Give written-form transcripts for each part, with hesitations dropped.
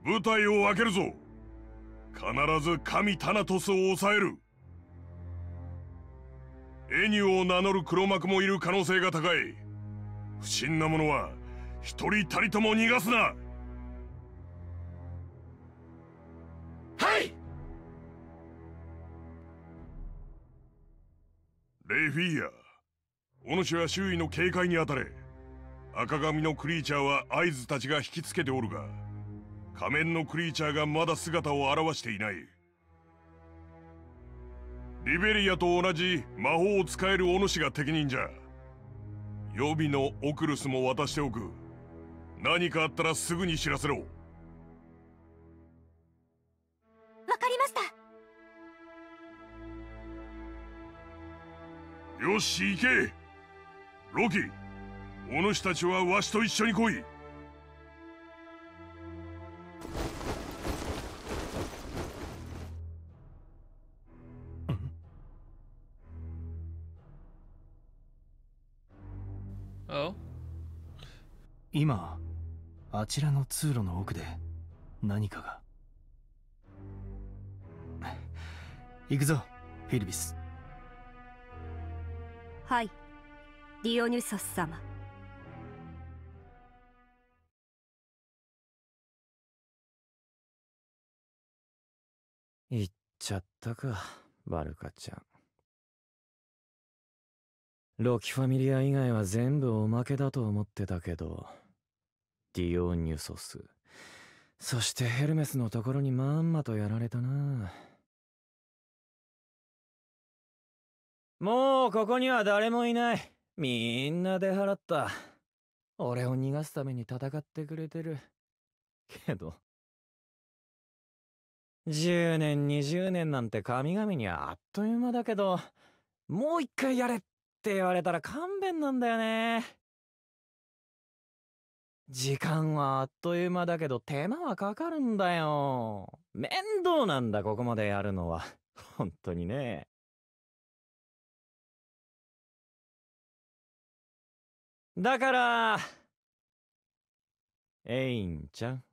部隊を分けるぞ。必ず神タナトスを抑える。エニュを名乗る黒幕もいる可能性が高い。不審な者は一人たりとも逃がすな。 はい。 レイフィーヤ、お主は周囲の警戒に当たれ。赤髪のクリーチャーは合図たちが引きつけておるが、仮面のクリーチャーがまだ姿を現していない。リベリアと同じ魔法を使えるお主が適任じゃ。予備のオクルスも渡しておく。何かあったらすぐに知らせろ。 わかりました。 よし行け。ロキ、お主たちはわしと一緒に来い。 今あちらの通路の奥で何かが。行くぞフィルビス。 はい、ディオニュソス様。 行っちゃったか、バルカちゃん。ロキファミリア以外は全部おまけだと思ってたけど、ディオニュソス、そしてヘルメスのところにまんまとやられたな。もうここには誰もいない。みんな出払った。俺を逃がすために戦ってくれてる。けど10年20年なんて神々にはあっという間だけど、もう一回やれって言われたら勘弁なんだよね。時間はあっという間だけど手間はかかるんだよ。面倒なんだここまでやるのは。本当にね。だからエインちゃん、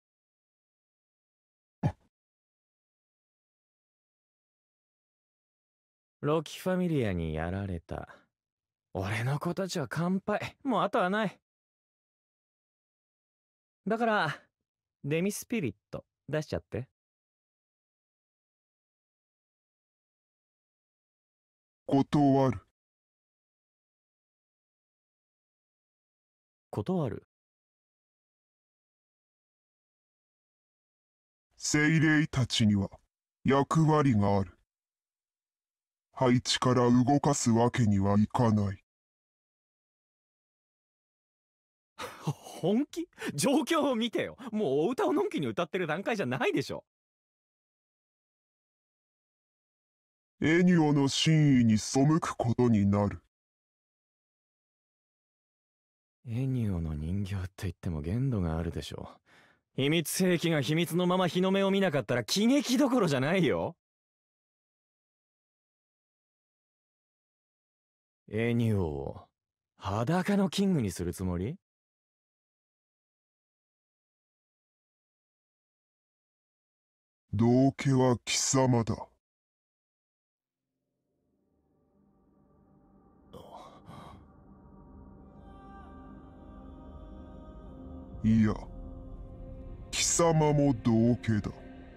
ロキファミリアにやられた。俺の子たちは乾杯。もうあとはない。だからデミスピリット出しちゃって。 断る。 断る。 精霊たちには役割がある。配置から動かすわけにはいかない。 本気？状況を見てよ。もうお歌をのんきに歌ってる段階じゃないでしょ。 エニオの真意に背くことになる。 エニオの人形って言っても限度があるでしょ。秘密兵器が秘密のまま日の目を見なかったら喜劇どころじゃないよ。エニオを裸のキングにするつもり？ 道家は貴様だ。いや、貴様も道家だ。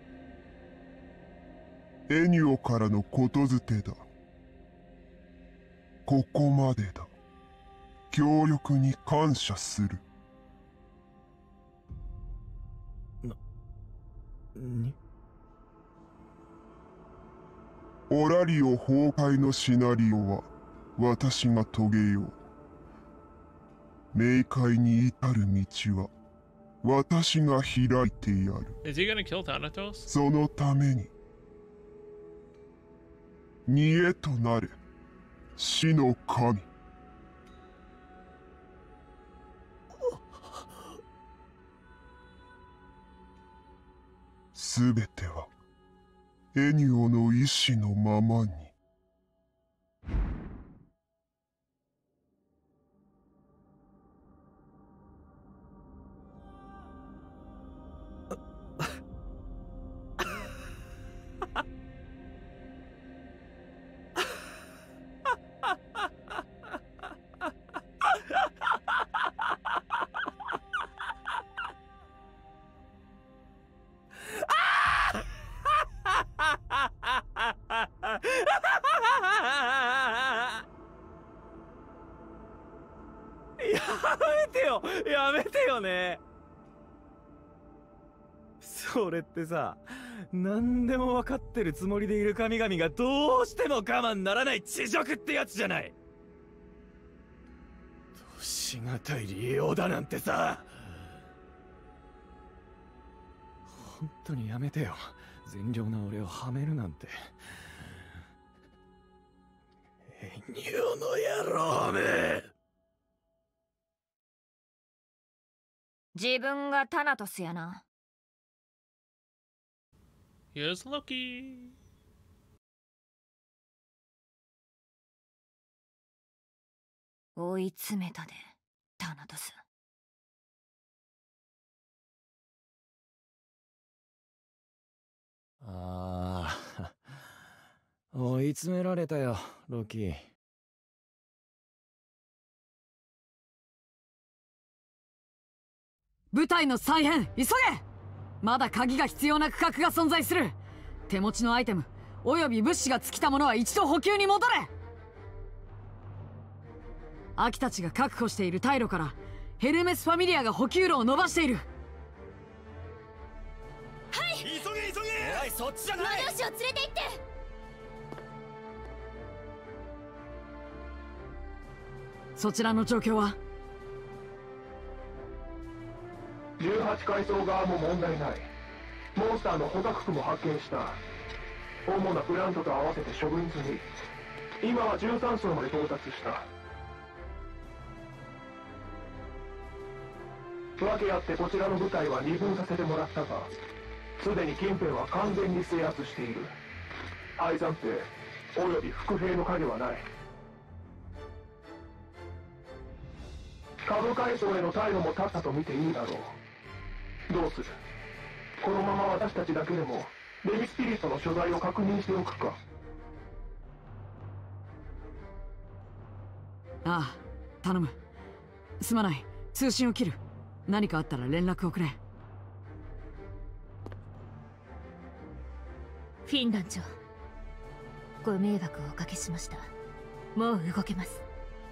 エニオからのことづてだ。ここまでだ。協力に感謝する。オラリオ崩壊のシナリオは私が遂げよう。冥界に至る道は私が開いてやる。 Is he gonna kill Thanatos? そのために煮えとなれ、死の神。すべてはエニオの意志のままに。 めてよ、やめてよね。それってさ、何でも分かってるつもりでいる神々がどうしても我慢ならない恥辱ってやつじゃない。どうしがたい利用だなんてさ。本当にやめてよ、善良な俺をはめるなんて。ニューの野郎め。 自分がタナトスやな。 Here's Loki. 追い詰めたで、タナトス。 ああ、追い詰められたよ、ロキ。 部隊の再編、急げ！まだ鍵が必要な区画が存在する。手持ちのアイテムおよび物資が尽きたものは一度補給に戻れ。アキたちが確保している退路からヘルメス・ファミリアが補給路を伸ばしている。 はい、 急げ急げ。おい、そっちじゃない。 魔導士を連れて行って。 そちらの状況は 18階層側も問題ない。モンスターの捕獲区も発見した。主なプラントと合わせて処分済み。今は13層まで到達した。訳あってこちらの部隊は二分させてもらったが、すでに近辺は完全に制圧している。敗残兵および伏兵の影はない。下部階層への退路も立ったと見ていいだろう。どうする？このまま私たちだけでもレミスピリットの所在を確認しておくか。 ああ、頼む。すまない、通信を切る。何かあったら連絡をくれ。 フィン団長、ご迷惑をおかけしました。もう動けます。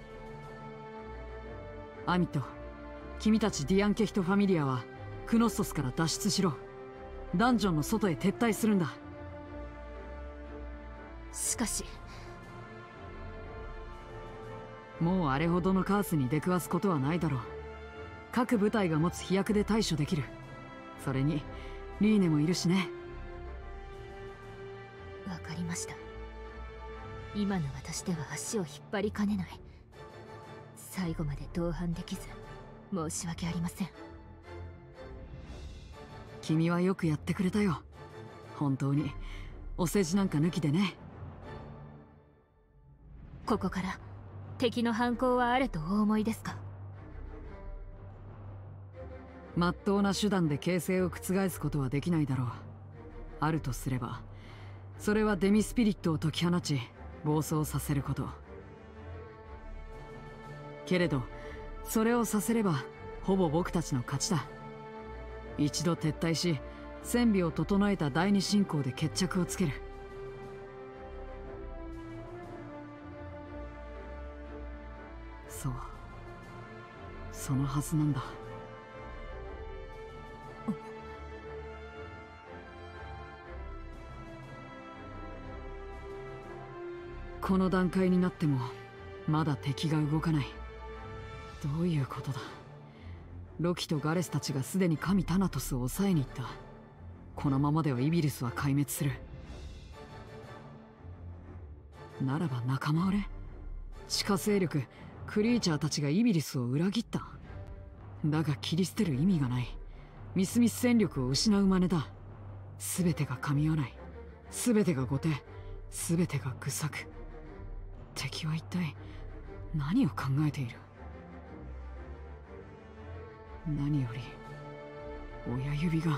アミット、君たちディアンケヒトファミリアはクノッソスから脱出しろ。ダンジョンの外へ撤退するんだ。 しかしもうあれほどのカースに出くわすことはないだろう。各部隊が持つ飛躍で対処できる。それにリーネもいるしね。 わかりました。今の私では足を引っ張りかねない。最後まで同伴できず申し訳ありません。 君はよくやってくれたよ。本当にお世辞なんか抜きでね。 ここから敵の犯行はあるとお思いですか？ まっとうな手段で形勢を覆すことはできないだろう。あるとすればそれはデミスピリットを解き放ち暴走させること。けれどそれをさせればほぼ僕たちの勝ちだ。一度撤退し戦備を整えた第二進行で決着をつける。そう、そのはずなんだ。この段階になってもまだ敵が動かない。どういうことだ。ロキとガレスたちがすでに神タナトスを抑えに行った。このままではイビリスは壊滅する。ならば仲間割れ？地下勢力クリーチャーたちがイビリスを裏切った。だが切り捨てる意味がない。ミスミス戦力を失う真似だ。全てが噛み合わない。全てが後手。全てが愚策。敵は一体何を考えている？何より親指が。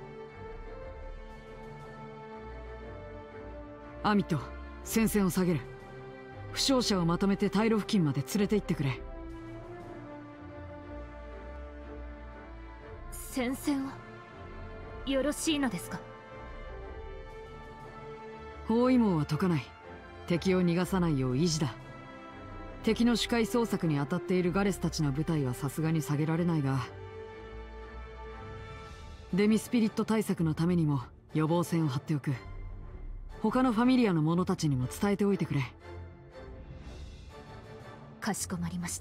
アミット、戦線を下げる。負傷者をまとめて退路付近まで連れて行ってくれ。 戦線をよろしいのですか？ 包囲網は解かない。敵を逃がさないよう維持だ。 敵の視界捜索に当たっているガレスたちの部隊はさすがに下げられないが、デミスピリット対策のためにも予防線を張っておく。他のファミリアの者たちにも伝えておいてくれ。 かしこまりました。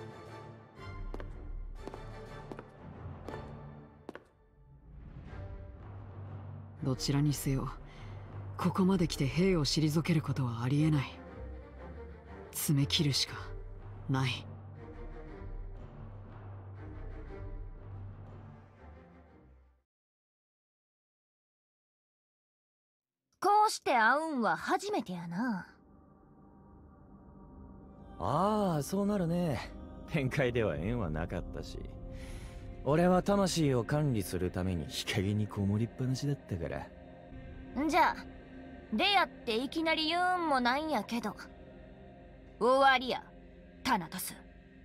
どちらにせよ、ここまで来て兵を退けることはありえない。詰め切るしかない。 こうして会うんは初めてやな。 ああ、そうなるね。展開では縁はなかったし、俺は魂を管理するために日陰にこもりっぱなしだったから。 んじゃ出会っていきなり言うんもないんやけど、終わりやタナトス。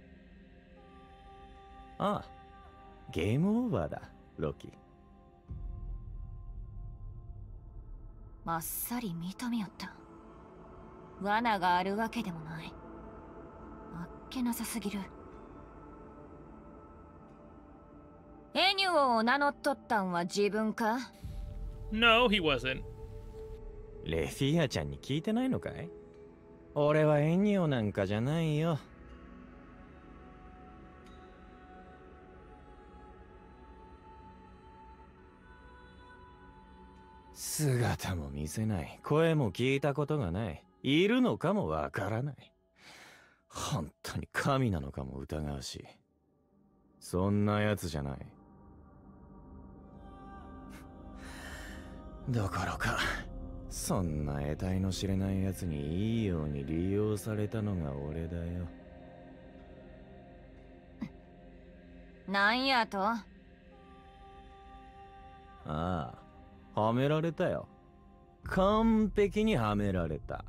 ああ、ゲームオーバーだロキ。 まっさり認めよった。罠があるわけでもない。あっけなさすぎる。エニュオを名乗っとったんは自分か？ No, he wasn't. レフィアちゃんに聞いてないのかい？俺はエニオなんかじゃないよ。姿も見せない、声も聞いたことがない、いるのかもわからない。本当に神なのかも疑うし、そんなやつじゃない。どころかそんな得体の知れないやつにいいように利用されたのが俺だよ。 なんやと？ ああ、はめられたよ。完璧にはめられた。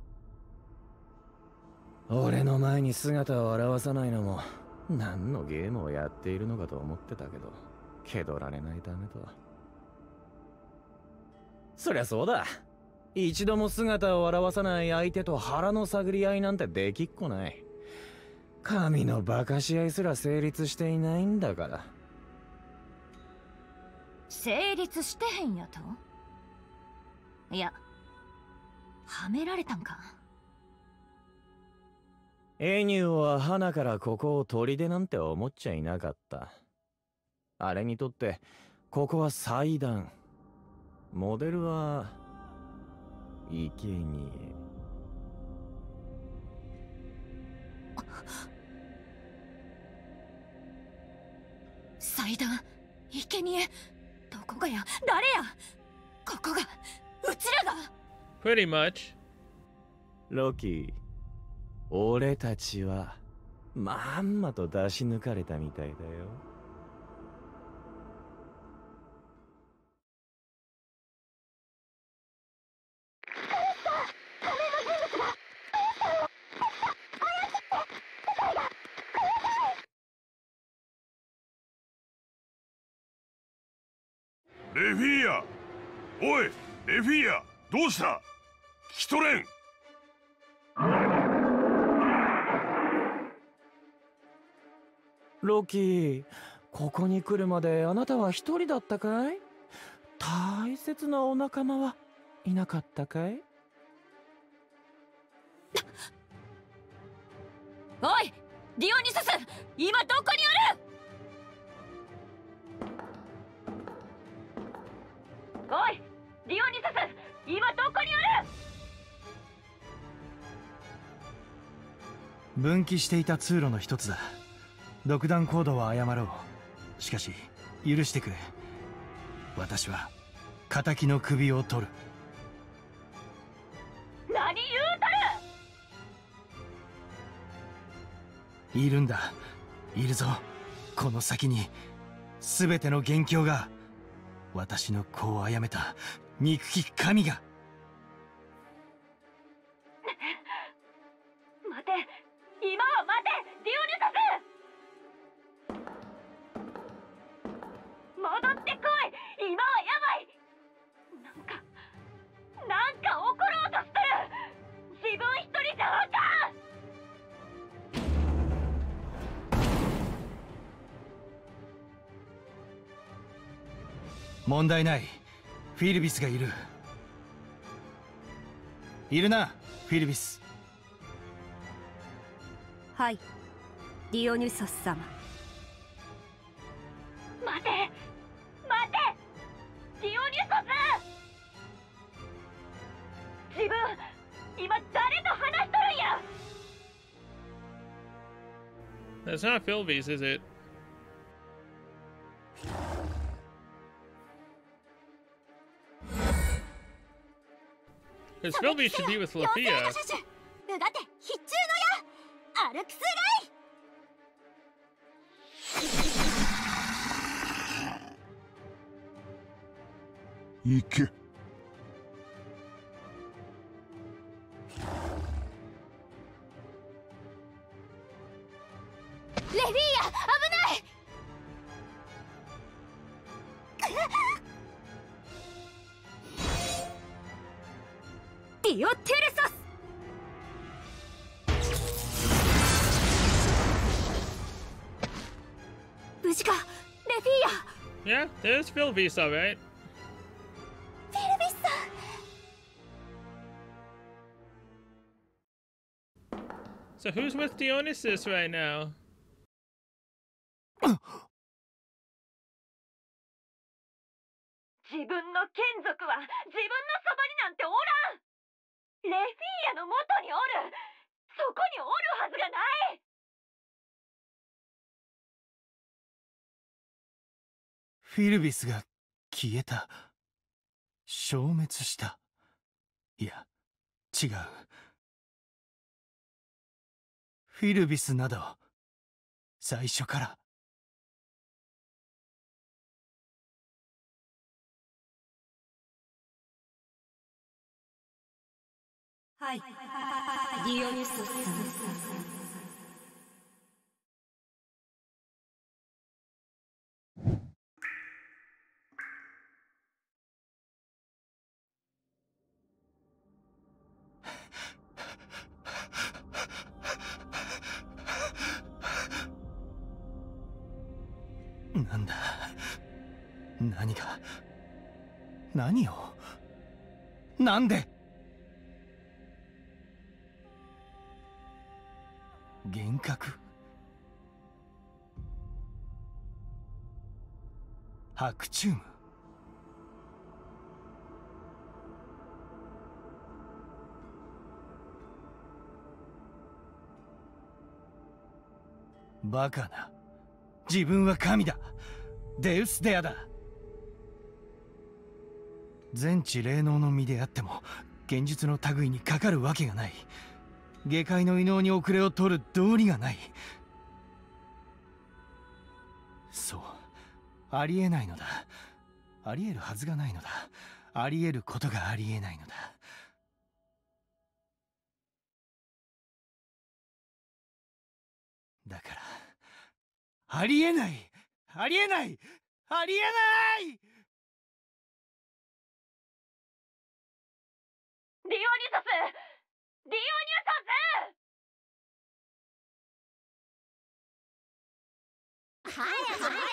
俺の前に姿を現さないのも何のゲームをやっているのかと思ってたけど、気取られないためと。そりゃそうだ。一度も姿を現さない相手と腹の探り合いなんてできっこない。神の馬鹿し合いすら成立していないんだから。 成立してへんやと？いや、はめられたんか。 エニューは花からここを砦なんて思っちゃいなかった。あれにとってここは祭壇、モデルは生贄。 祭壇、生贄、どこがや、誰や、ここが、うちらが。 Pretty much. ロキー、俺たちはまんまと出し抜かれたみたいだよ。 レフィア、おいレフィア、どうした？聞き取れん。 ロキー、ここに来るまであなたは一人だったかい？大切なお仲間はいなかったかい？ おいディオニソス、今どこにおる？おいディオニソス、今どこにおる？ 分岐していた通路の一つだ。独断行動は謝ろう。しかし許してくれ。私は仇の首を取る。 何言うとる？ いるんだ、いるぞ。この先に全ての元凶が、私の子を殺めた憎き神が。 待て、今は待て、ディオニソス！戻ってこい、今はやばい。なんか起ころうとしてる。自分一人じゃあかん。 問題ない。フィルビスがいる。いるな、フィルビス。 はい、ディオニュソス様。 待てディオニュソス、自分今誰と話しとるんや。 That's not Philby's, is it? Because Philby should be with Lafia. うがて必中のやアルクスライ。 行け。 レフィーヤ、危ない。 ディオテレサス。無事か、レフィーヤ。 Yeah, there's Philby's, alright. フィルビスさん。 So who's with Dionysus right now? 自分の眷属は自分のそばになんておらん。レフィーヤの元におる。そこにおるはずがない。 フィルビスが消えた。消滅した。いや、違う。フィルビスなど、最初から。 はい、ディオニュソス様。 なんだ。何が。何を。なんで。幻覚。白チューム。バカな。自分は神だ。デウスデアだ。全知霊能の身であっても現実の類にかかるわけがない。下界の異能に遅れを取る道理がない。そう、ありえないのだ。ありえるはずがないのだ。ありえることがありえないのだ。だからありえない、ありえない、ありえない。 ディオニュソス、ディオニュソス。早く早く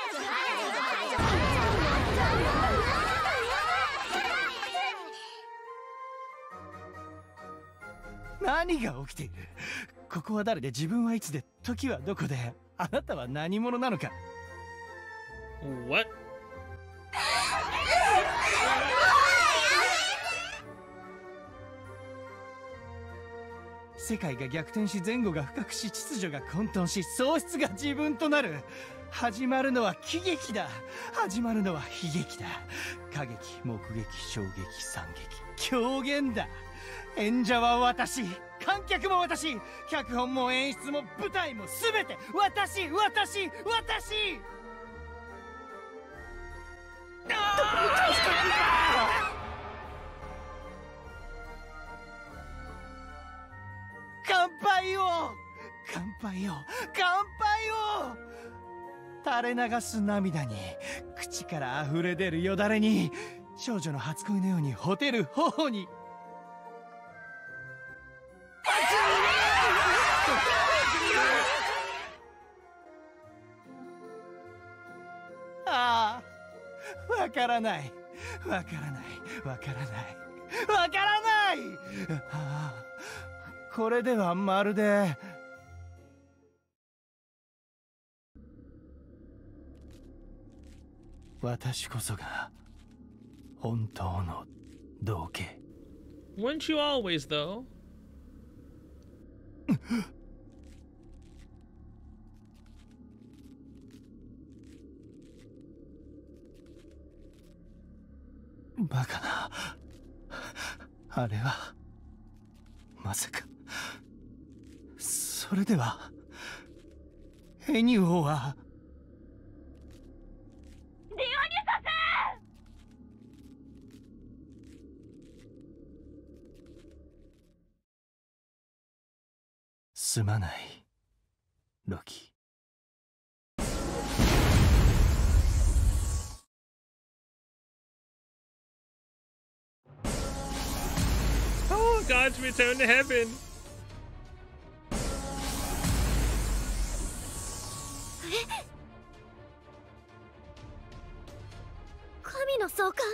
何が起きている。ここは誰で、自分はいつで、時はどこで、あなたは何者なのか。 What? 世界が逆転し、前後が深くし、秩序が混沌し、喪失が自分となる。始まるのは喜劇だ。始まるのは悲劇だ。歌劇、目撃、衝撃、惨劇、狂言だ。演者は私、観客も私、脚本も演出も舞台も全て私。乾杯を、乾杯を、乾杯を。垂れ流す涙に、口から溢れ出るよだれに、少女の初恋のようにほてる頬に。ああ、 わからない。わからない。わからない。わからない。ああ、これではまるで。私こそが本当の道化。 Weren't you always, though? バカな。あれはまさか。それではエニュオは。 ディオニュソス。すまないロキ。 Oh, God's return to heaven. 神の相関。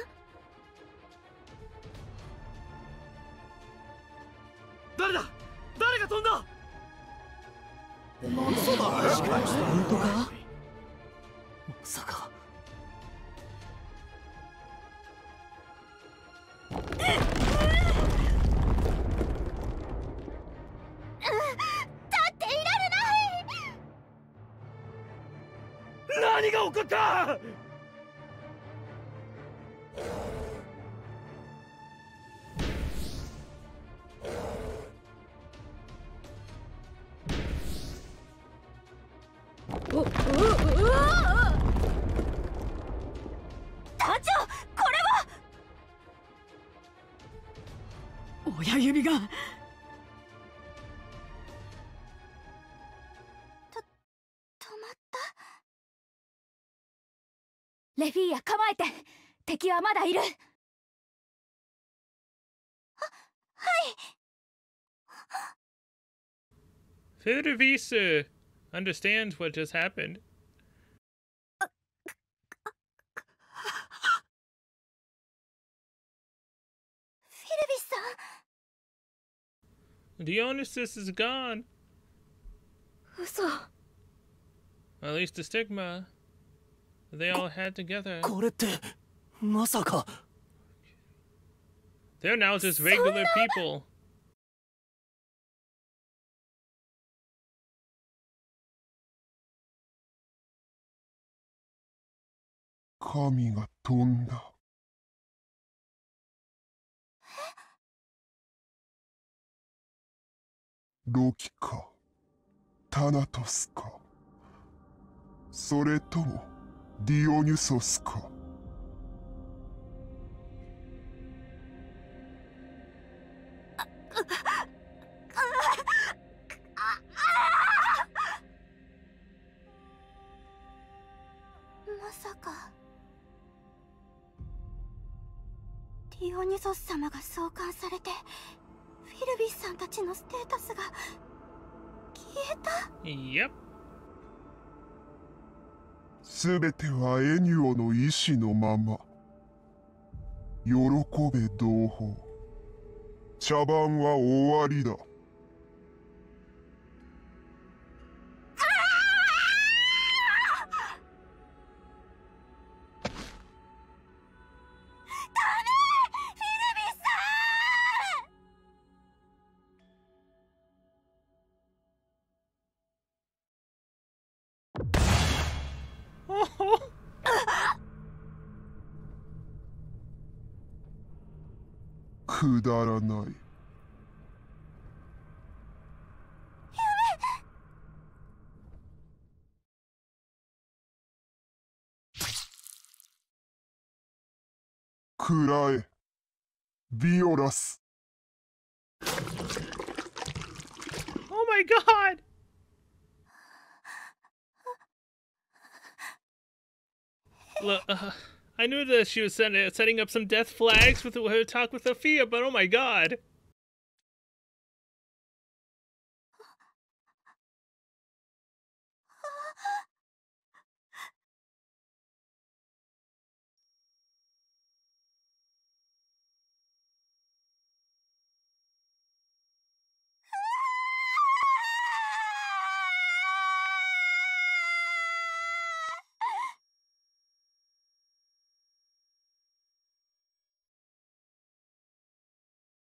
誰だ。誰が飛んだ。 嘘だ。本当か。まさか。 何が起こった。 団長、これは。 親指が。 止まった。レフィーヤ構えて。敵はまだいる。はい。 Federvisa understands what just happened. フィルビスさん。 Dionysus is gone. 嘘。 At least the stigma they all had together. これってまさか。 They're now just regular people. 神が飛んだ。ロキかタナトスか、それともディオニュソスか。 まさかディオニュソス様が召喚されてフィルビスさんたちのステータスが消えた。 Yep. すべてはエニュオの意志のまま。喜べ同胞。茶番は終わりだ。くだらない。くらえ、ビオラス。 Oh my god! Look, I knew that she was setting up some death flags with her talk with Sophia, but oh my god!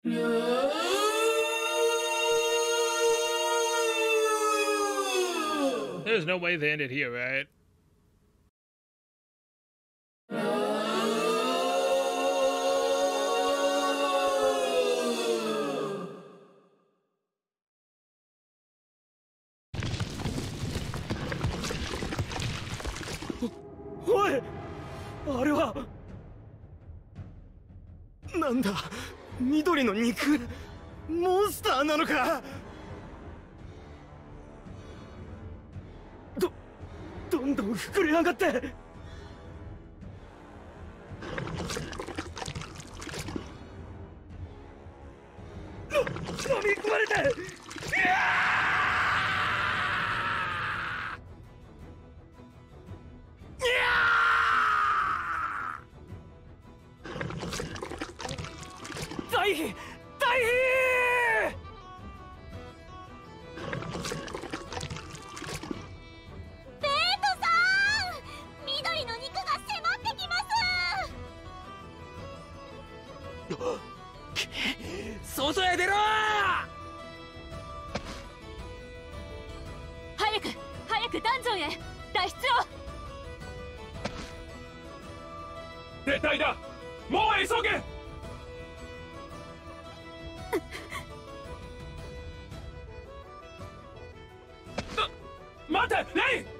There's no way they ended here, right? おい、あれはなんだ、緑の肉、モンスターなのか。どんどん膨れ上がって飲み込まれて、大変大変。外へ出ろ。 早くダンジョンへ脱出を。 撤退だ、もう急げ。待て、レイ。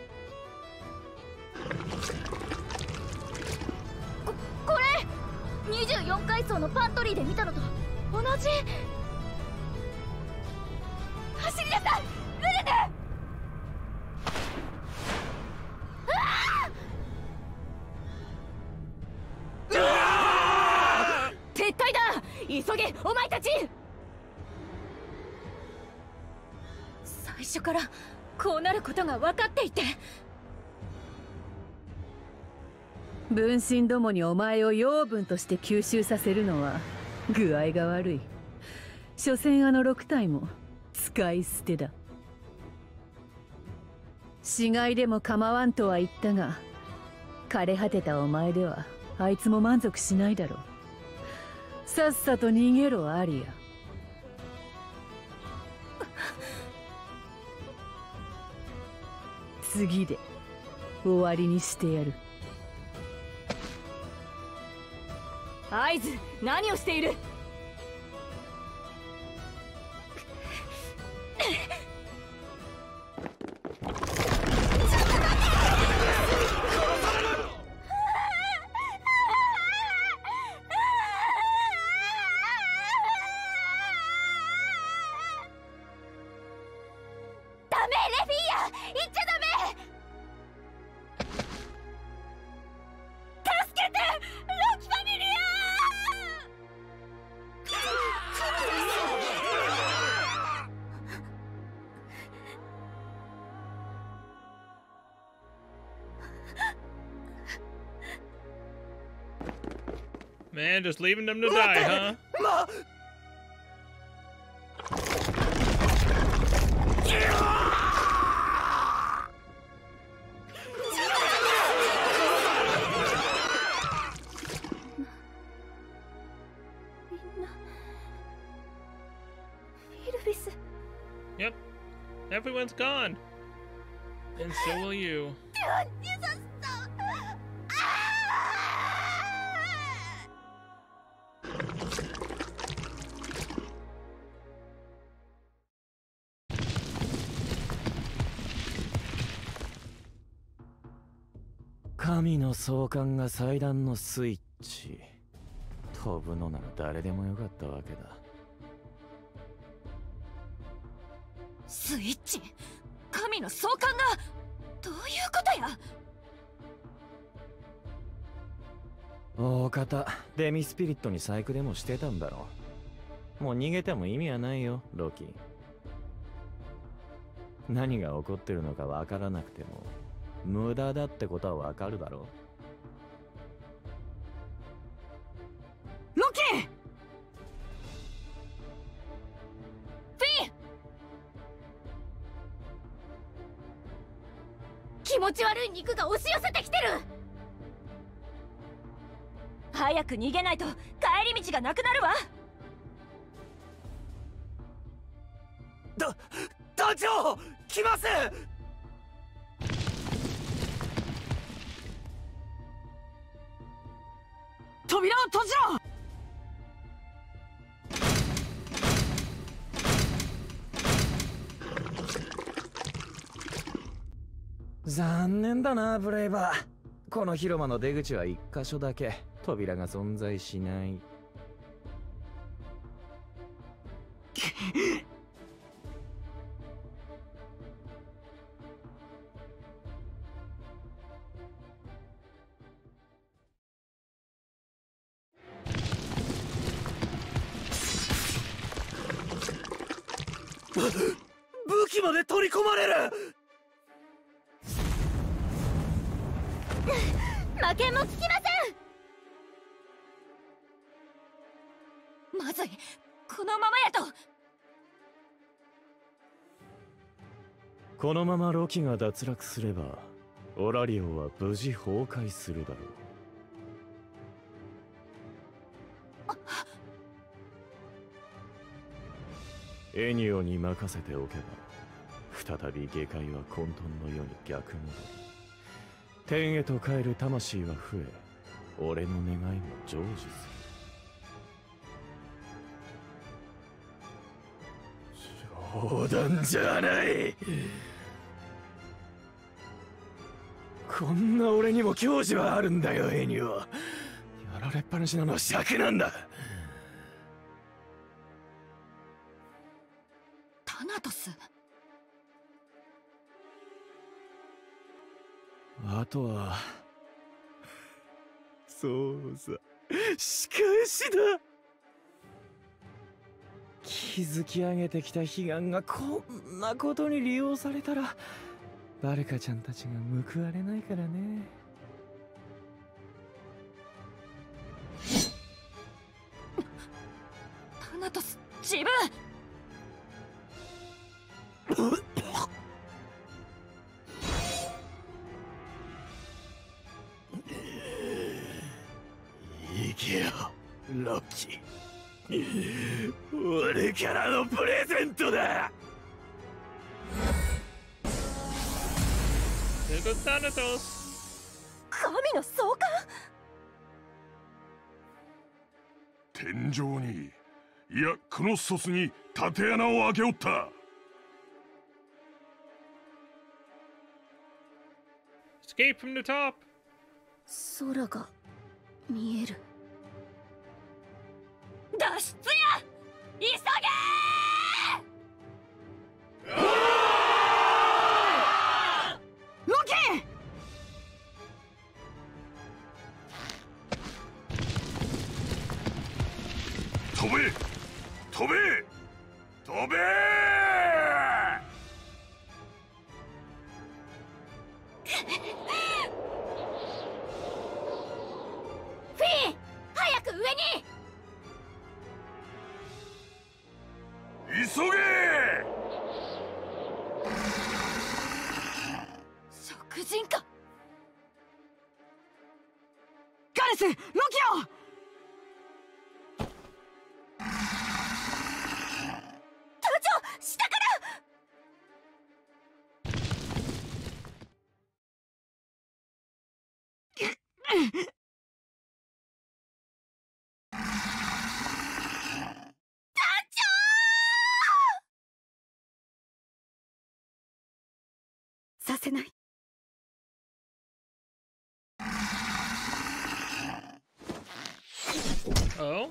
これ24階層のパントリーで見たのと同じ。走りなさいルルネ。撤退だ、急げお前たち。最初からこうなることが分かっていて。 分身どもにお前を養分として吸収させるのは具合が悪い。所詮あの6体も使い捨てだ。死骸でも構わんとは言ったが、枯れ果てたお前ではあいつも満足しないだろう。さっさと逃げろアリア。次で終わりにしてやる。 合図、何をしている。ダメ、レフィーヤ、行っちゃダメ。助けて、ロキファミリア。 Man, just leaving them to die, huh? Yep, everyone's gone. And so will you. "神の総監が祭壇のスイッチ。飛ぶのなら誰でもよかったわけだ。 スイッチ、神の総監が。どういうことや。 大方デミスピリットに細工でもしてたんだろう。もう逃げても意味はないよ、ロキ。何が起こってるのかわからなくても無駄だってことはわかるだろう。ロキ、フィン、気持ち悪い肉が押し寄せてきてる。早く逃げないと帰り道がなくなるわ。 団長来ます。 扉を閉じろ。 残念だなブレイバー。この広間の出口は一箇所だけ扉が存在しない。 武器まで取り込まれる。 負けも聞きません。まずい、このままやと。 このままロキが脱落すればオラリオは無事崩壊するだろう。エニオに任せておけば再び下界は混沌の世に逆戻り、天へと帰る魂は増え、俺の願いも成就する。冗談じゃない。こんな俺にも矜持はあるんだよエニオ。やられっぱなしなのは尺なんだ。 タナトス。 あとはそうさ、仕返しだ。築き上げてきた悲願がこんなことに利用されたらバルカちゃんたちが報われないからね。 タナトス、自分いけよロキ。俺からのプレゼントだ。 There goes Thanatos. 神の総監。 天井に、いやクノッソスに縦穴を開けおった。 Escape from the top. 空が見える。 脱出や、急げロキ。 飛べ飛べ飛べ。 フィー、早く上に。 急げ。 食人か。 ガレス、ロキオ。 隊長、下から。 させない。 Oh?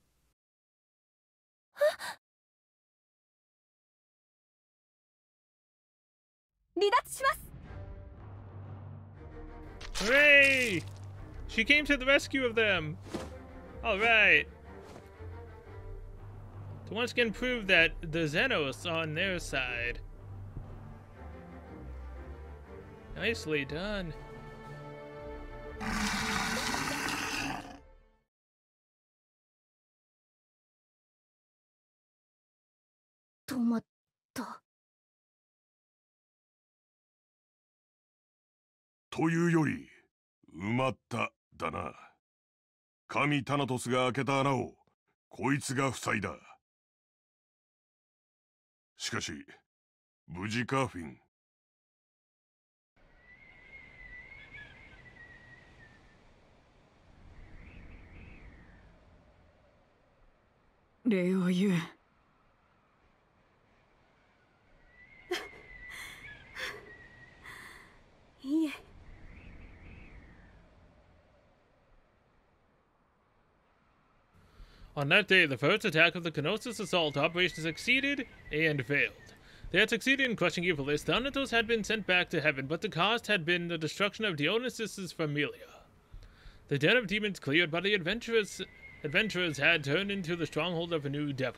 離脱します。 Hooray! She came to the rescue of them. All right. To once again prove that the Xenos are on their side. Nicely done. 止まった。 というより埋まっただな。神タナトスが開けた穴をこいつが塞いだ。 しかし無事かフィン。 礼を言う。 いえ。 On that day, the first attack of the Knossos assault operation succeeded and failed. They had succeeded in crushing Evilis. Thanatos had been sent back to heaven, but the cost had been the destruction of Dionysus' familia. The den of demons cleared by the adventurers had turned into the stronghold of a new devil.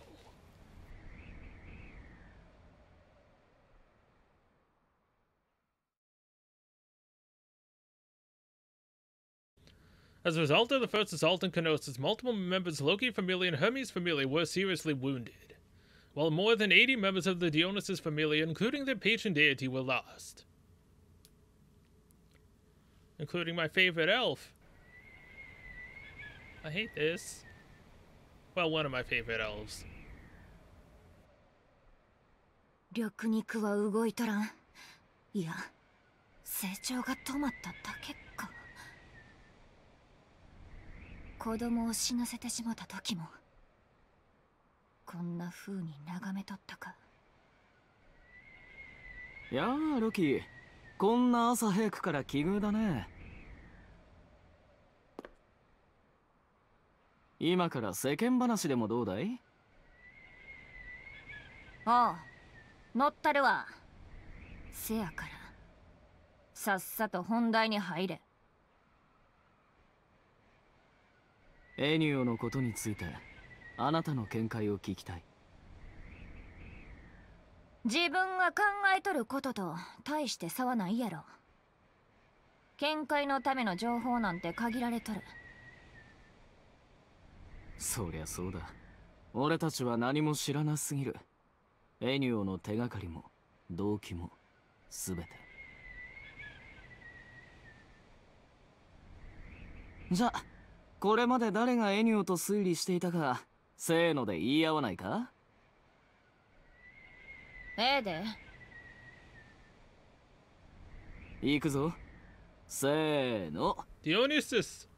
As a result of the first assault on Knossos, multiple members of Loki Familia and Hermes Familia were seriously wounded, while more than 80 members of the Dionysus Familia, including their patron deity, were lost. Including my favorite elf. I hate this. Well, one of my favorite elves. 緑肉は動いとらん。いや、成長が止まっただけか。子供を死なせてしまった時もこんな風に眺めとったか。 やあロキ、こんな朝早くから奇遇だね。今から世間話でもどうだい？ ああ、乗ったるわ。せやからさっさと本題に入れ。 エニュオのことについてあなたの見解を聞きたい。 自分が考えとることと大して差はないやろ。見解のための情報なんて限られとる。 そりゃそうだ。俺たちは何も知らなすぎる。エニュオの手がかりも動機もすべて。じゃあこれまで誰がエニュオと推理していたかせーので言い合わないか？ ええで。 行くぞ。せーの。 Dionysus.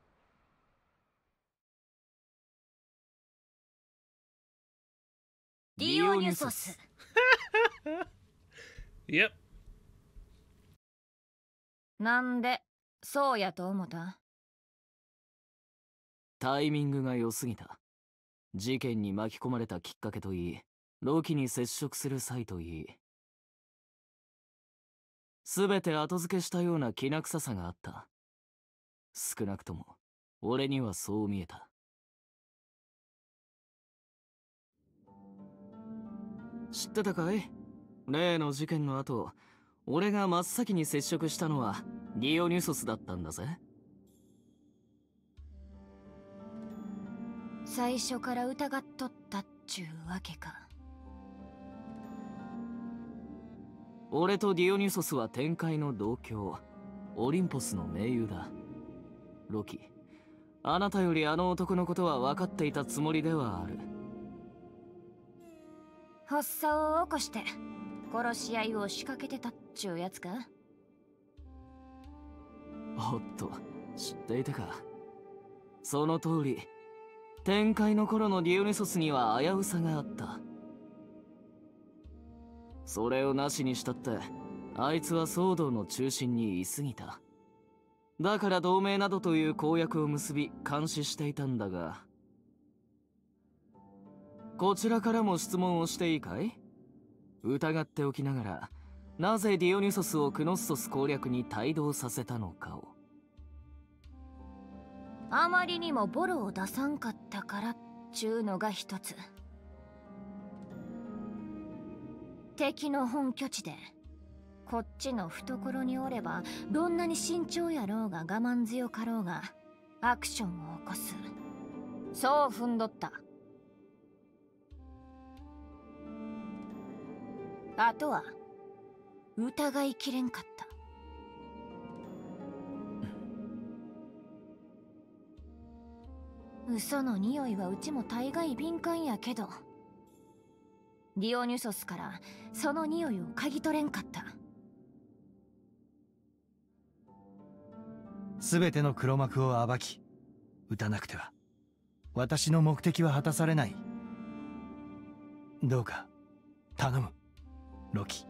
Dionysus. Yep. なんでそうやと思った？ タイミングが良すぎた。事件に巻き込まれたきっかけといい、ロキに接触する際といい、すべて後付けしたようなきな臭さがあった。少なくとも俺にはそう見えた。知ってたかい？例の事件の後、俺が真っ先に接触したのはディオニュソスだったんだぜ。 最初から疑っとったっちゅうわけか。 俺とディオニュソスは天界の同郷、オリンポスの盟友だ。ロキ、あなたよりあの男のことは分かっていたつもりではある。 発作を起こして殺し合いを仕掛けてたっちゅうやつか？ おっと、知っていたか。その通り、天界の頃のディオニュソスには危うさがあった。それをなしにしたってあいつは騒動の中心にいすぎた。だから同盟などという公約を結び監視していたんだが、こちらからも質問をしていいかい？疑っておきながらなぜディオニュソスをクノッソス攻略に帯同させたのかを。 あまりにもボロを出さんかったからっちゅうのが一つ。敵の本拠地でこっちの懐におればどんなに慎重やろうが我慢強かろうがアクションを起こす。そう踏んどった。あとは疑いきれんかった。嘘の匂いはうちも大概敏感やけど、 ディオニュソスからその匂いを嗅ぎ取れんかった。 全ての黒幕を暴き撃たなくては私の目的は果たされない。どうか頼む、ロキ。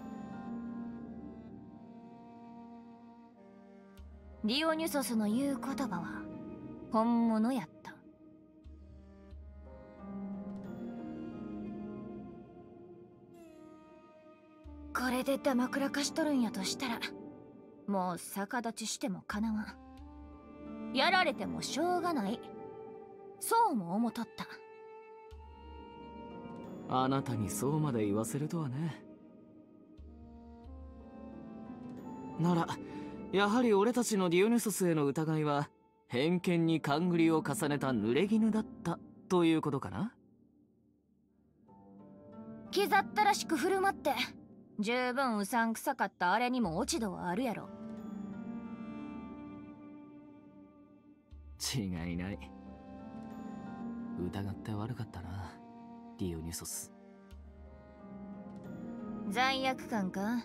ディオニュソスの言う言葉は本物やった。これでダマくらかしとるんやとしたら、もう逆立ちしてもかなわん。やられてもしょうがない。そうも思とった。 あなたにそうまで言わせるとはね。ならやはり俺たちのディオニュソスへの疑いは偏見に勘繰りを重ねた濡れ衣だったということかな。 気ざったらしく振る舞って十分うさんくさかったあれにも落ち度はあるやろ。 違いない。疑って悪かったな、ディオニュソス。 罪悪感か？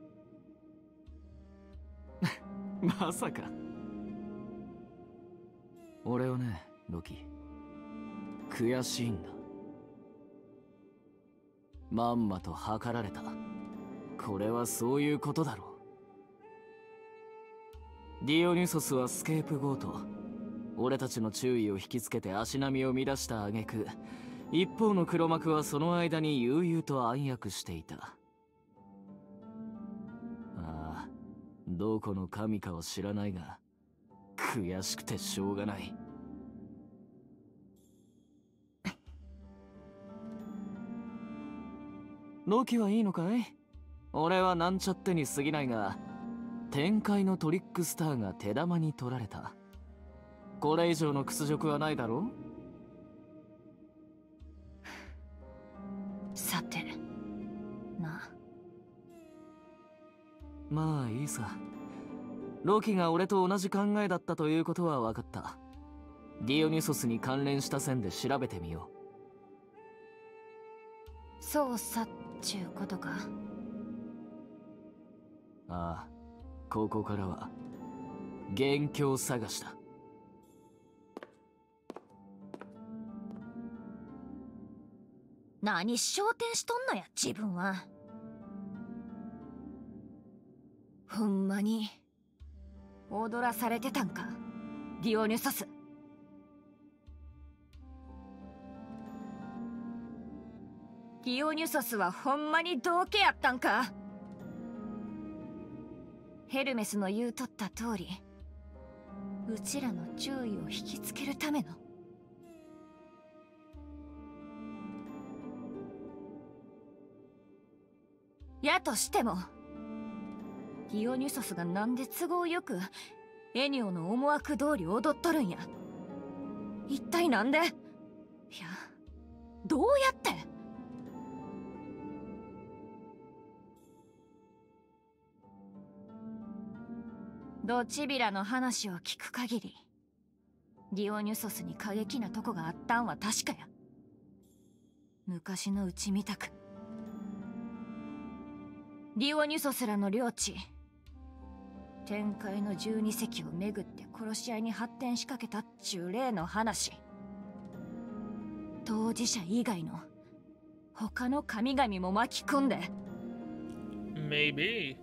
まさか。俺はね、ロキ、悔しいんだ。まんまと計られた。これはそういうことだろう。ディオニュソスはスケープゴート。俺たちの注意を引きつけて足並みを乱した挙句、一方の黒幕はその間に悠々と暗躍していた。ああ、どこの神かは知らないが、悔しくてしょうがない。ロキはいいのかい？俺はなんちゃってに過ぎないが、天界のトリックスターが手玉に取られた。これ以上の屈辱はないだろう？さてな。 まあいいさ。ロキが俺と同じ考えだったということは分かった。ディオニュソスに関連した線で調べてみよう。そうさっちゅうことか。 ああ、ここからは元凶探しだ。 何焦点しとんのや自分は。ほんまに踊らされてたんか、ディオニュソス。ディオニュソスはほんまに道化やったんか。ヘルメスの言うとった通り、うちらの注意を引きつけるための。やとしても、ディオニュソスがなんで都合よくエニオの思惑通り踊っとるんや。一体なんで？いや、どうやって？ドチビラの話を聞く限り、ディオニュソスに過激なとこがあったんは確かや。昔のうちみたく。ディオニュソスらの領地、天界の12隻をめぐって殺し合いに発展しかけたっちゅう例の話。当事者以外の他の神々も巻き込んで。 Maybe。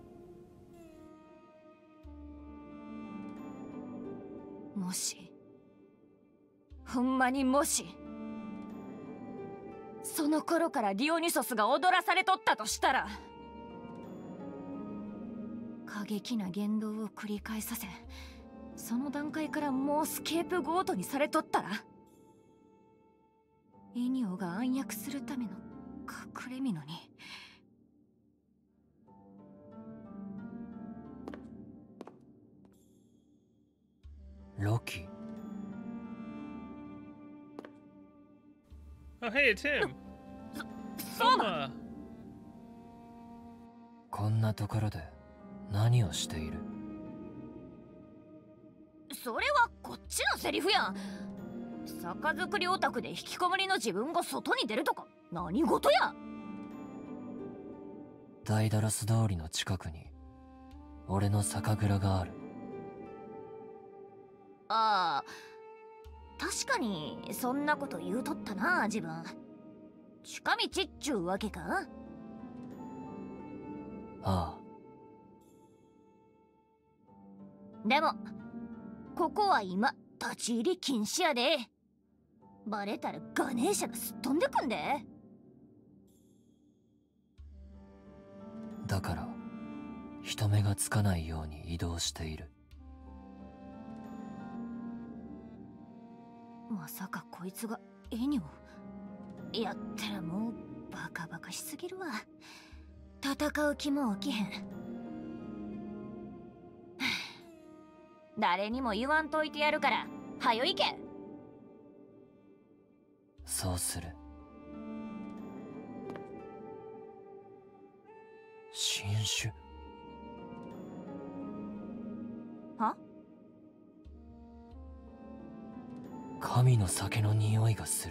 もし、ほんまにもし、その頃からディオニュソスが踊らされとったとしたら、過激な言動を繰り返させ、その段階からもうスケープゴートにされとったら、エニオが暗躍するための隠れ蓑に。 ロキ。 Oh, hey, it's him. そうだ。 こんなところで何をしている？ それはこっちのセリフやん。酒造りオタクで引きこもりの自分が外に出るとか何事や。 ダイダロス通りの近くに俺の酒蔵がある。 ああ、確かにそんなこと言うとったな自分。近道っちゅうわけか？ ああ。 でもここは今立ち入り禁止やで。バレたらガネーシャがすっ飛んでくんで。 だから人目がつかないように移動している。 まさかこいつがエニョ？やったらもうバカバカしすぎるわ。戦う気も起きへん。誰にも言わんといてやるからはよ行け。 そうする。新種？ は？ 神の酒の匂いがする。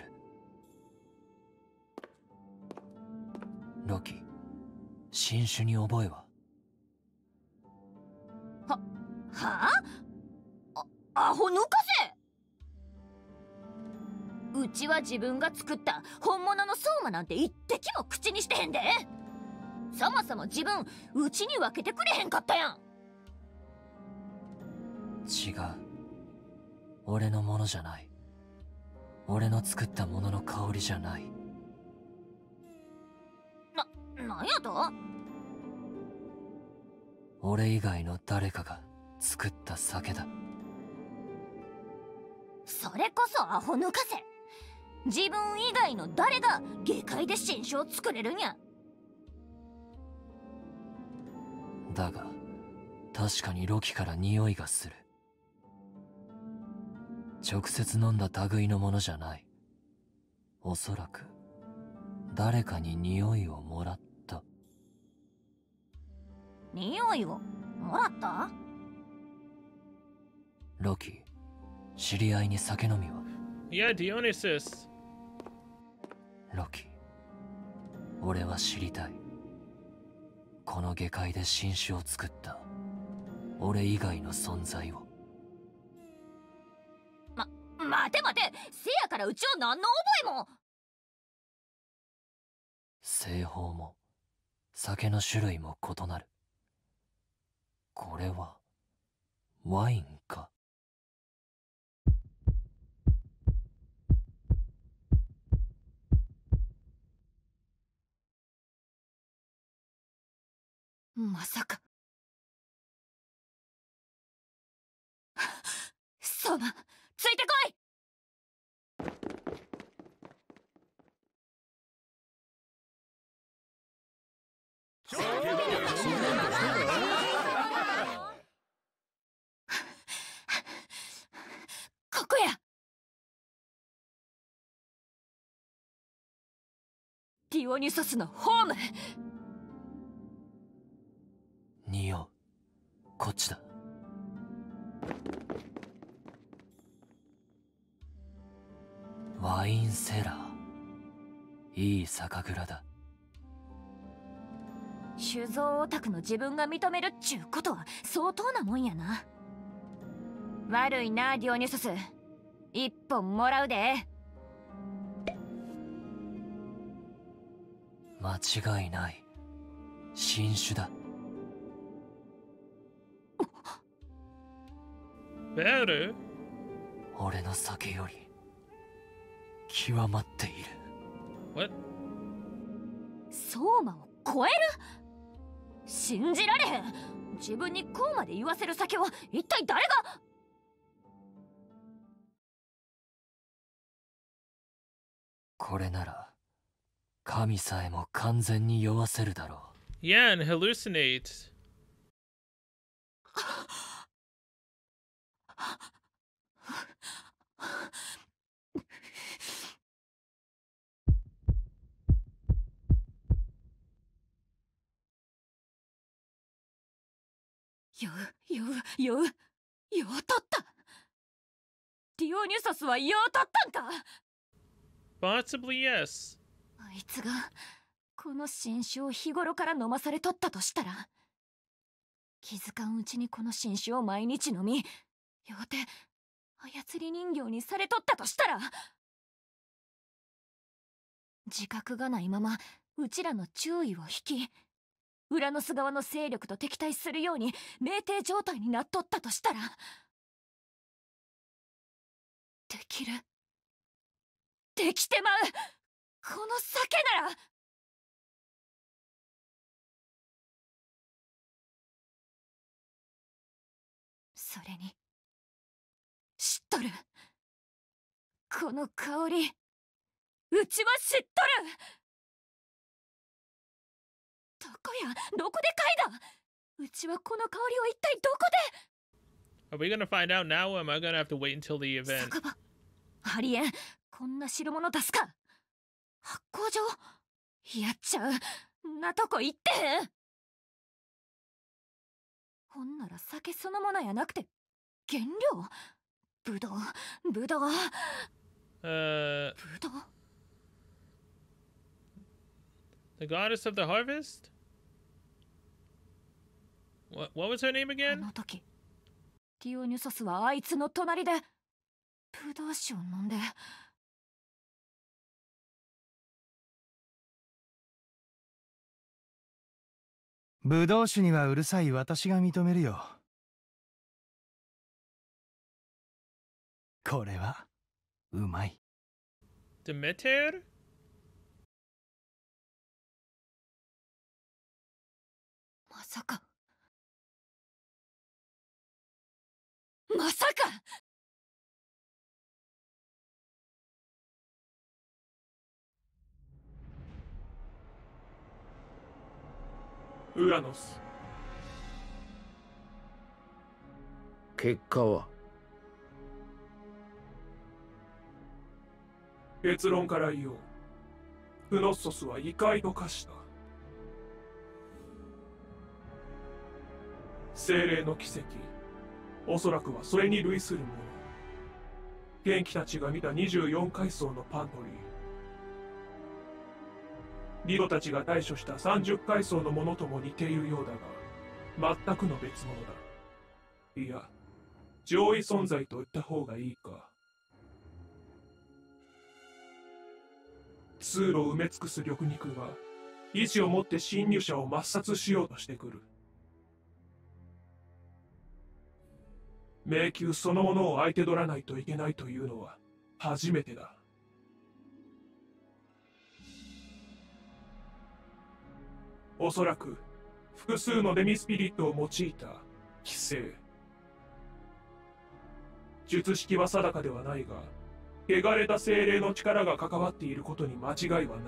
ロキ、新種に覚えは？ はあ？アホ抜かせ！うちは自分が作った本物の相馬なんて一滴も口にしてへんで。そもそも自分うちに分けてくれへんかったやん。 違う。俺のものじゃない。俺の作ったものの香りじゃない。 なんやと？ 俺以外の誰かが作った酒だ。 それこそアホ抜かせ。自分以外の誰が下界で新種を作れるんや。 だが確かにロキから匂いがする。直接飲んだ類のものじゃない。おそらく誰かに匂いをもらった。 匂いをもらった？ ロキ、知り合いに酒飲みは？ Yeah, Dionysus. ロキ、俺は知りたい。この下界で新種を作った俺以外の存在を。 待て待て、せやからうちは何の覚えも。 製法も酒の種類も異なる。これはワインか？ まさか。相馬、ついてこい！ここや。ディオニュソスのホーム。 匂う。こっちだ。ワインセラー。いい酒蔵だ。 酒造オタクの自分が認めるっちゅうことは相当なもんやな。悪いなディオニュソス、一本もらうで。 間違いない。新種だ。 Better? 俺の酒より極まっている。 What? 相馬を超える？信じられへん。自分にこうまで言わせる酒は一体誰が？ これなら神さえも完全に酔わせるだろう。 Yeah, and hallucinate. 酔うとった。ディオニュソスは酔うとったんか？ Possibly yes. あいつがこの新酒を日頃から飲まされとったとしたら、気づかんうちにこの新酒を毎日飲み、ようて操り人形にされとったとしたら、自覚がないままうちらの注意を引き、ウラノス側の勢力と敵対するように酩酊状態になっとったとしたら、できる、できてまう、この酒なら。それに知っとる、この香り、うちは知っとる。どこや、どこで嗅いだ。うちはこの香りを一体どこで。 Are we gonna find out now, or am I gonna have to wait until the event? 酒場、ありえん、こんな代物出すか。発酵場、やっちゃう、なとこ行ってへん。ほんなら酒そのものやなくて原料、ぶどう、ぶどう、ぶどう。 The goddess of the harvest? What was her name あ again? の時ディオニュソスはあいつの隣でぶどう酒を飲んで、 ぶどう酒にはうるさい私が認めるよ。これはうまい。 Demeter? まさか、まさか。 ウラノス、 結果は？ 結論から言おう。クノッソスは異界と化した。精霊の奇跡、おそらくはそれに類するもの。元気たちが見た24階層のパントリー、リドたちが対処した30階層のものとも似ているようだが、全くの別物だ。いや、上位存在と言った方がいいか。通路を埋め尽くす緑肉が意志を持って侵入者を抹殺しようとしてくる。迷宮そのものを相手取らないといけないというのは初めてだ。おそらく複数のデミスピリットを用いた規制。術式は定かではないが、汚れた精霊の力が関わっていることに間違いはない。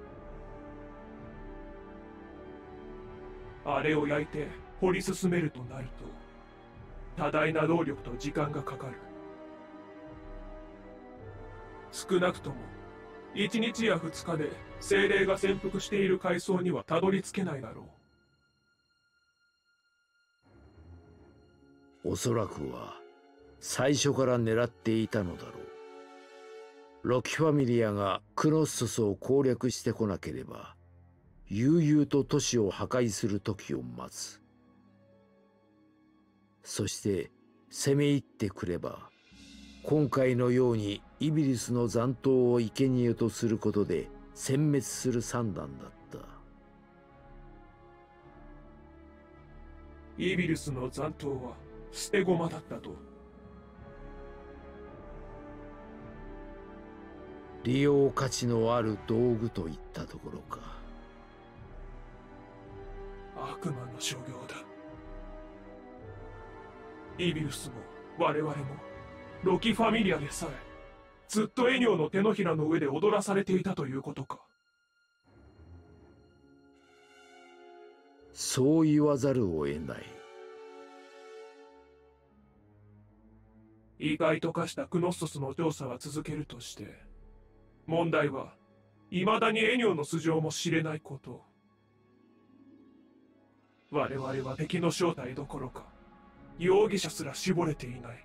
あれを焼いて掘り進めるとなると、多大な労力と時間がかかる。少なくとも1日や2日で精霊が潜伏している階層にはたどり着けないだろう。おそらくは最初から狙っていたのだろう。ロキファミリアがクノッソスを攻略してこなければ、悠々と都市を破壊する時を待つ。そして攻め入ってくれば、今回のようにイビリスの残党を生贄とすることで殲滅する算段だった。 イビリスの残党は捨て駒だったと。 利用価値のある道具といったところか。 悪魔の所業だ。イビルスも我々もロキファミリアでさえずっとエニョの手のひらの上で踊らされていたということか。 そう言わざるを得ない。 意外と化したクノッソスの調査は続けるとして、問題は未だにエニョの素性も知れないこと。我々は敵の正体どころか容疑者すら絞れていない。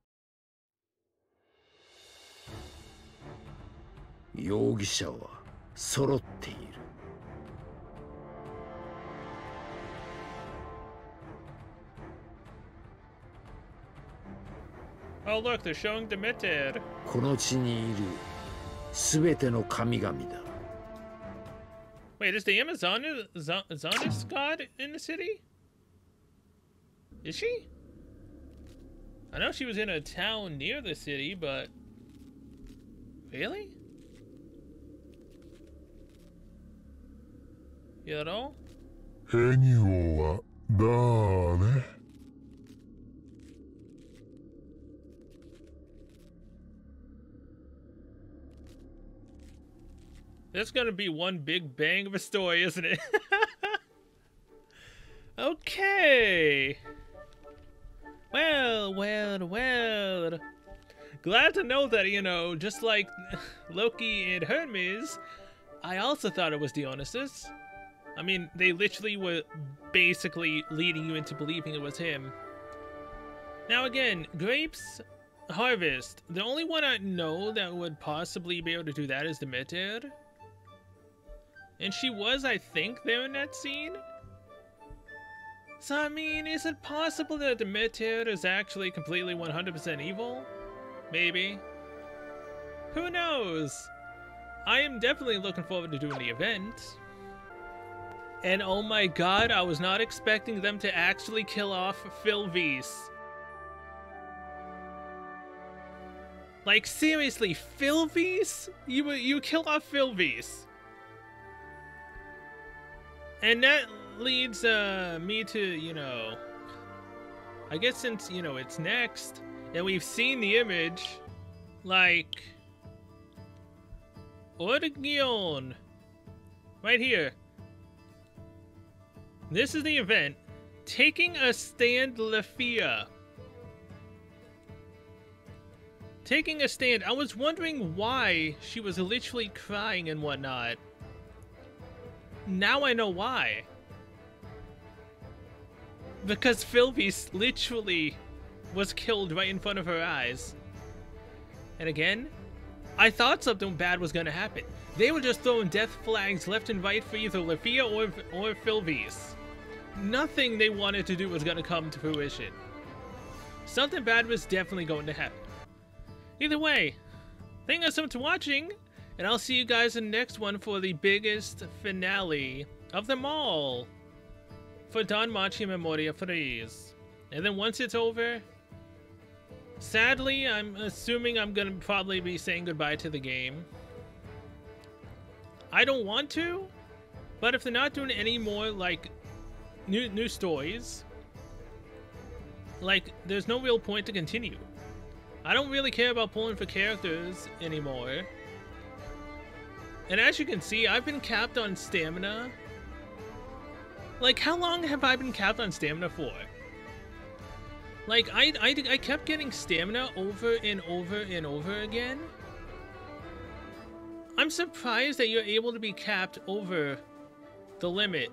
容疑者は揃っている。 Oh look, they're showing Demeter. この地にいるすべての神々だ。 Wait, is the Amazonas god in the city? Is she? I know she was in a town near the city, but... Really? You know? エニオは誰？ That's gonna be one big bang of a story, isn't it? Okay. Well. Glad to know that, you know, just like Loki and Hermes, I also thought it was Dionysus. I mean, they literally were basically leading you into believing it was him. Now again, grapes harvest. The only one I know that would possibly be able to do that is Demeter. And she was, I think, there in that scene. So, I mean, is it possible that Demeter is actually completely 100% evil? Maybe. Who knows? I am definitely looking forward to doing the event. And oh my god, I was not expecting them to actually kill off Phil Veese. Like, seriously, Phil Veese? You kill off Phil Veese. And that leads me to, you know, I guess since, you know, it's next, and we've seen the image, like, Orgion, right here. This is the event, Taking a Stand Lafia. Taking a stand. I was wondering why she was literally crying and whatnot. Now I know why. Because Phil Veese literally was killed right in front of her eyes. And again, I thought something bad was gonna happen. They were just throwing death flags left and right for either Lafia or Phil Veese. Nothing they wanted to do was gonna come to fruition. Something bad was definitely going to happen. Either way, thank you so much for watching. And I'll see you guys in the next one for the biggest finale of them all for Danmachi Memoria Freeze. And then once it's over, sadly, I'm assuming I'm gonna probably be saying goodbye to the game. I don't want to, but if they're not doing any more like new stories, like there's no real point to continue. I don't really care about pulling for characters anymore. And as you can see, I've been capped on stamina. Like, how long have I been capped on stamina for? Like, I kept getting stamina over and over and over again. I'm surprised that you're able to be capped over the limit.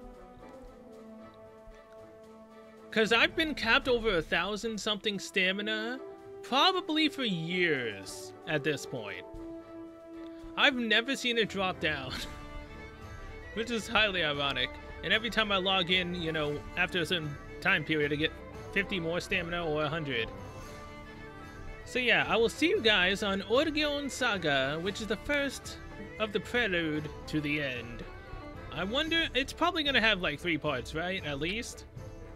Because I've been capped over 1,000 something stamina, probably for years at this point. I've never seen it drop down, which is highly ironic. And every time I log in, you know, after a certain time period, I get 50 more stamina or 100. So yeah, I will see you guys on Orgion Saga, which is the first of the prelude to the end. I wonder, it's probably gonna have like 3 parts, right? At least.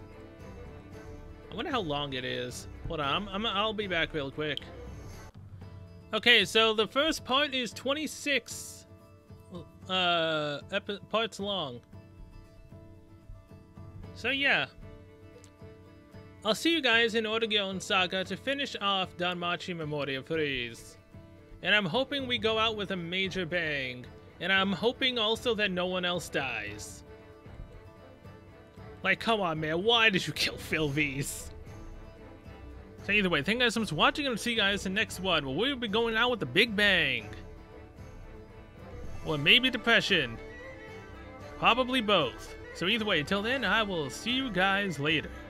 I wonder how long it is. Hold on, I'll be back real quick. Okay, so the first part is 26 parts long. So yeah, I'll see you guys in Orgion Saga to finish off Danmachi Memoria Freeze. And I'm hoping we go out with a major bang. And I'm hoping also that no one else dies. Like, come on, man, why did you kill Phil Veese? So either way, thank you guys so much for watching, and I'll see you guys in the next one, where we'll be going out with a big bang. Or maybe depression. Probably both. So either way, until then, I will see you guys later.